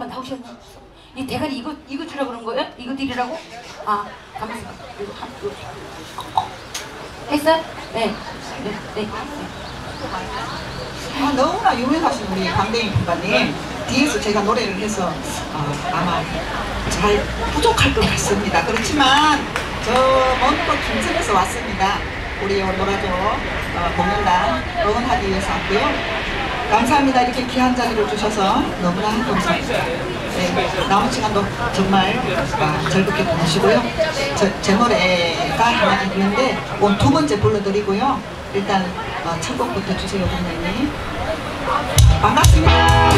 나오셨네. 이 대가리 이거 주라고 그런 거예요? 이거 드리라고? 아, 가만있어. 했어? 네. 네. 아, 너무나 유명하신 우리 강대인 분과님 뒤에서 제가 노래를 해서 아마 잘 부족할 것 같습니다. 그렇지만 저 먼 곳 김천에서 왔습니다. 우리 노라조 공연단 응원하기 위해서 왔고요. 감사합니다. 이렇게 귀한 자리를 주셔서 너무나 감사합니다. 네, 남은 시간도 정말 즐겁게 보내시고요. 제 노래가 하나 있는데 오늘 두 번째 불러드리고요. 일단 첫 곡부터 주세요, 선생님. 반갑습니다.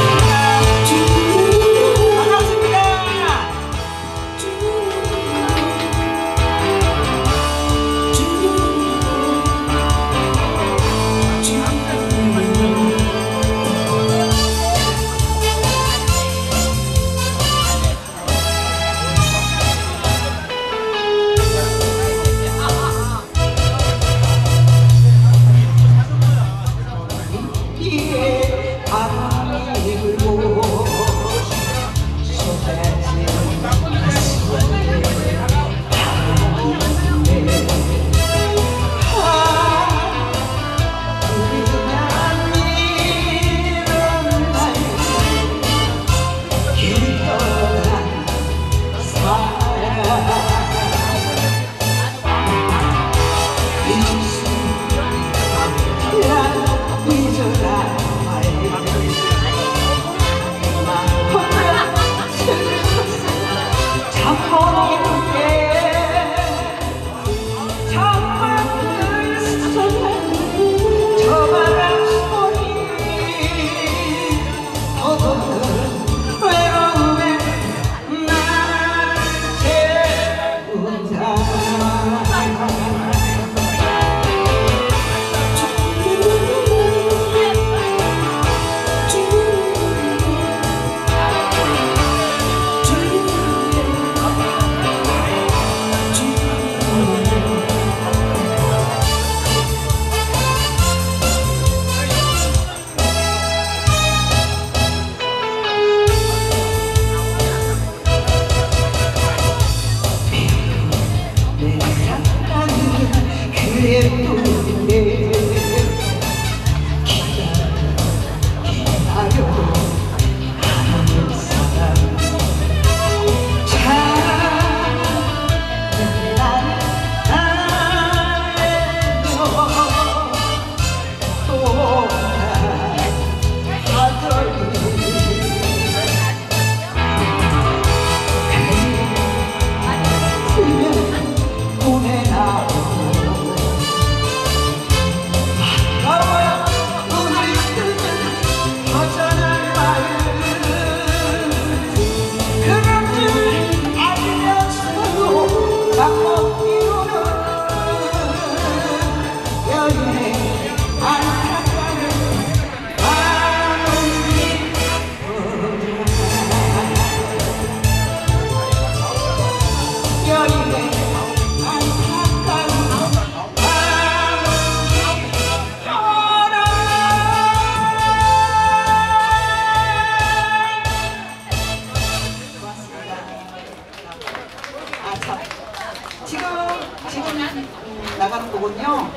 나가는 거군요.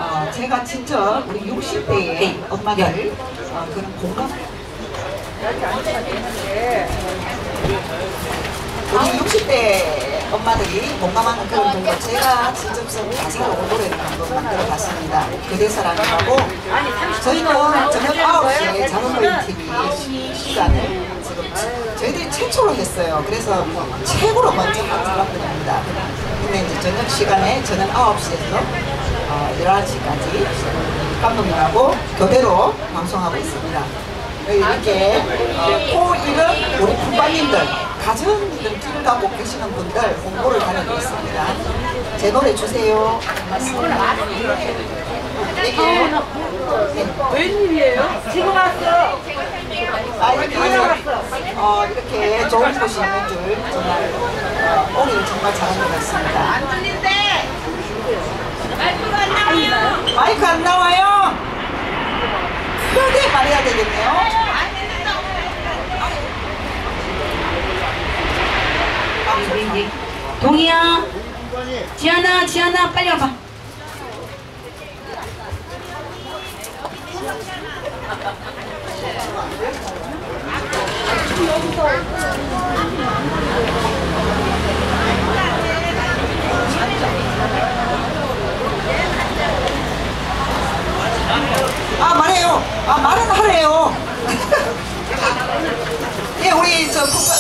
제가 직접 우리 60대의 엄마들 그런 공감 우리 60대 엄마들이 공감하는 그런 동거 제가 직접 쓴 가사로 노래를 한번 만들어 봤습니다. 그대사라는 거고 저희는 저녁 9시에 작은거인 TV 시간을 지금 저희들이 최초로 했어요. 그래서 최고로 먼저 한 사람들입니다. 근데 이제 저녁 시간에 저는 9시에서 11시까지 감독님하고 교대로 방송하고 있습니다. 이렇게 코1은 우리 부관님들, 가정님들 길 가고 계시는 분들 홍보를 하려고 있습니다. 제 노래 주세요. 맞습니다. 웬일이에요? 지금 왔어. 이렇게 좋은 곳이 있는 줄 정말 오늘 정말 잘한 것 같습니다. 안 들린대. 마이크가 안 나와요. 마이크 안 나와요? 크게 말해야 되겠네요. 동이야, 지안아, 지안아, 빨리 와봐. 아, 말해요. 아, 말은 하래요. 예, 우리 저 국가.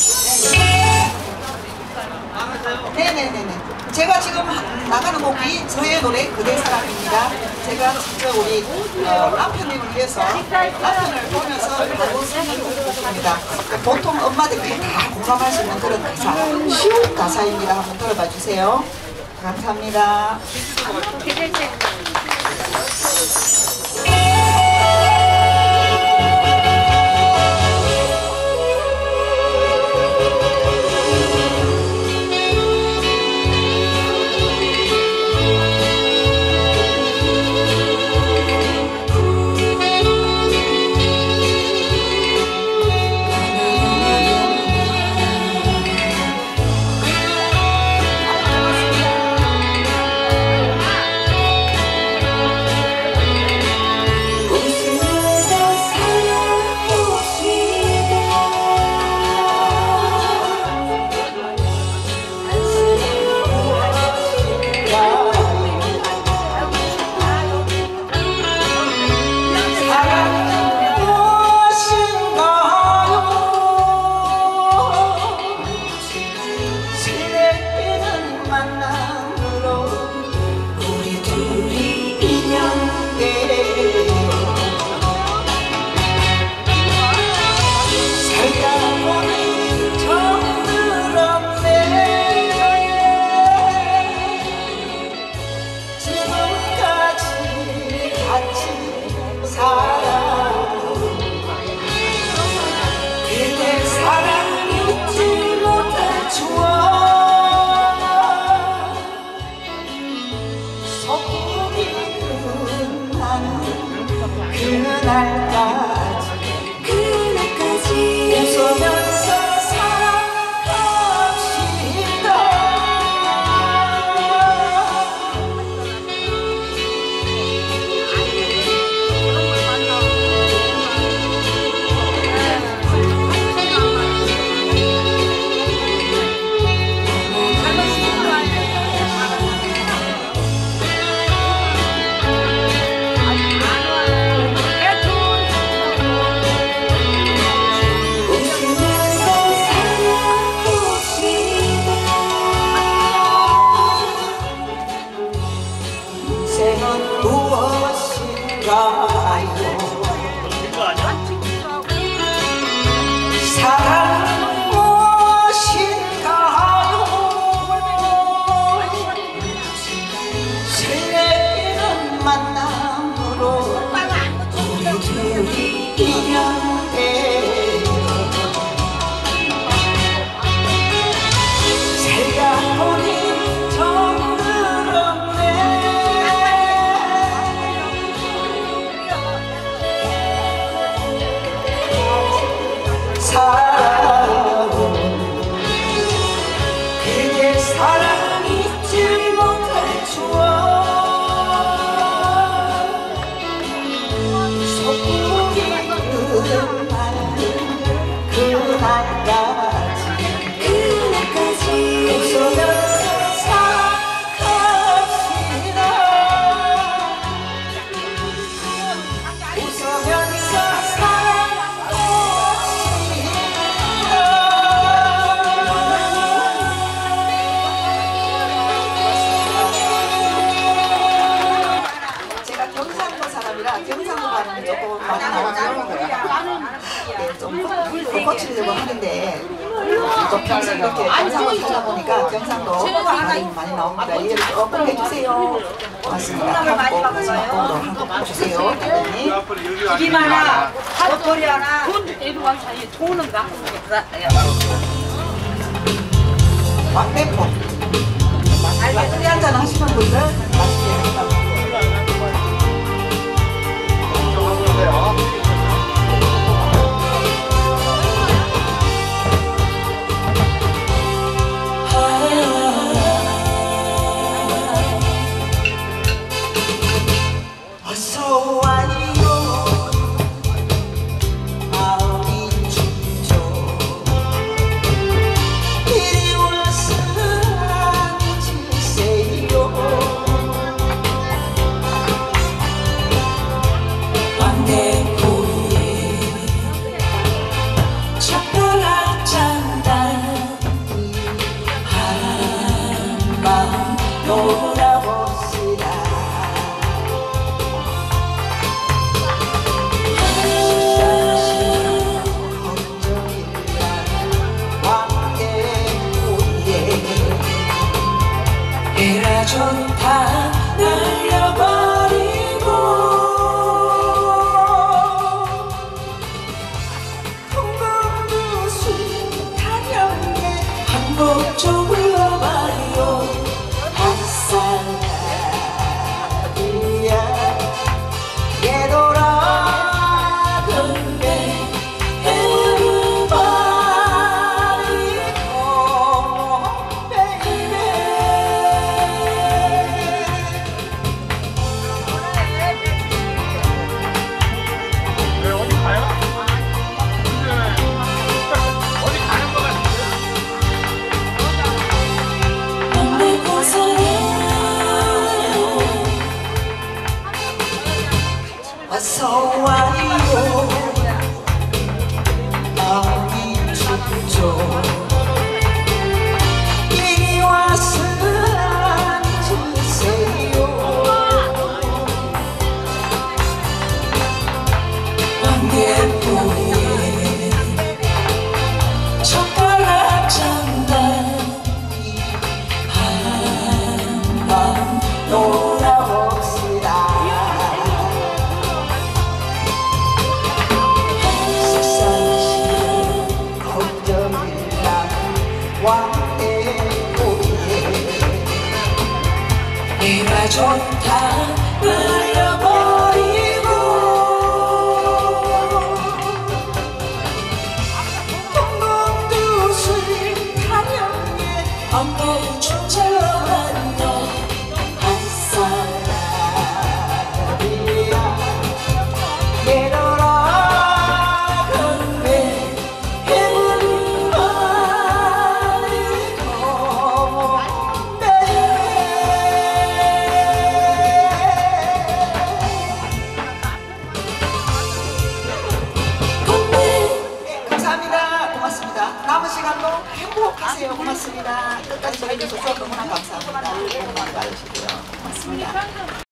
네네네네. 제가 지금 나가는 곡이 저의 노래 그대 사랑입니다. 제가 직접 우리 남편님을 위해서 남편을 보면서 하고 쓰는 곡입니다. 보통 엄마들이 다 공감할 수 있는 그런 가사, 쉬운 가사입니다. 한번 들어봐 주세요. 감사합니다. 고치려고 하는데 또 평생 이렇게 경상도 살다 보니까 경상도 많이 나옵니다. 이해를 조금 해주세요. 맞습니다. 한국 마지막으로 한곡 주세요. 집이 많아. 헛소리 하나. 돈 내려간 사이에 돈은 갖고 있어. 왕대포. 막걸리 한잔 하시는 분들 맛있게 한다고. I 해가 좋다 날려버리고 동공두수 타령에 한곡 좀 불러봐요 햇살이야 얘돌아던데 어서 와요 마음이 춥죠 이리 와서 앉으세요 안개보에 젓가락 장단이 한밤 놀아봅시다 해가 좋다 날려버리고 동공두술 타령에 안개 춤춰만 너 햇살이야 얘들아 건배 해물이 말고 감사합니다. 고맙습니다. 남은 시간도 행복하세요. 고맙습니다. 끝까지 저희들 support 너무나 감사합니다. 고맙습니다.